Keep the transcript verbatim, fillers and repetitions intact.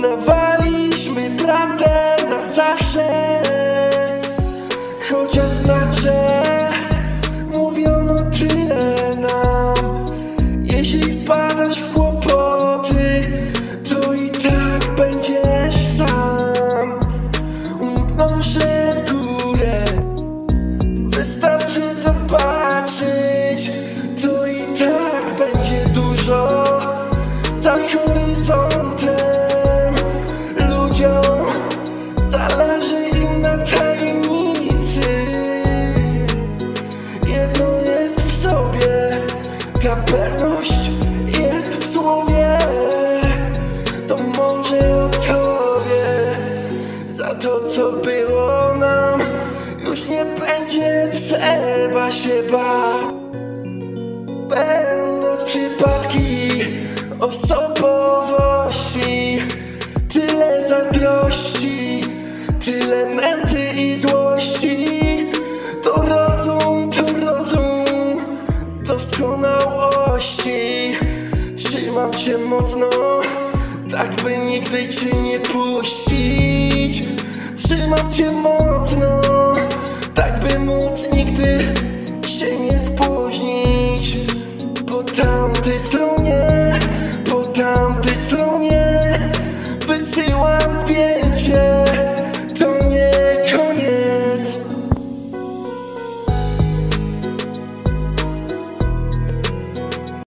Poznawaliśmy prawdę na zawsze, chociaż znacze mówiono tyle nam. Jeśli wpadasz w kłopoty, to i tak będziesz sam. Unoszę w górę, wystarczy zobaczyć, to i tak będzie dużo za horyzontem. Ludziom zależy im na tajemnicy. Jedno jest w sobie, ta pewność jest w słowie. To może o tobie, za to co było nam już nie będzie trzeba się bać. Będąc przypadki osobowości, tyle zazdrości, tyle nędzy i złości. To rozum, to rozum doskonałości. Trzymam cię mocno, tak by nigdy cię nie puścić. Trzymam cię mocno, tak by móc